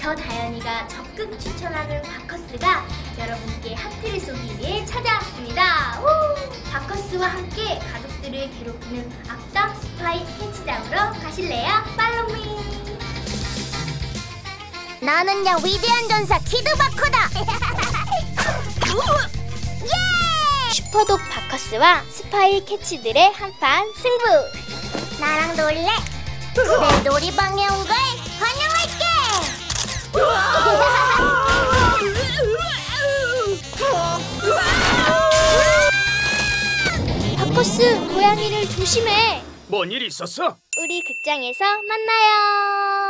저 다현이가 적극 추천하는 바커스가 여러분께 하트를 쏘기 위해 찾아왔습니다. 우! 바커스와 함께 가족들을 괴롭히는 악당 스파이 캐치장으로 가실래요? 팔로우미. 나는야 위대한 전사 키드바커다. 예! 슈퍼독 바커스와 스파이 캐치들의 한판 승부. 나랑 놀래? 내 놀이방에 온 걸 환영할게. 바커스, 고양이를 조심해. 뭔 일 있었어? 우리 극장에서 만나요.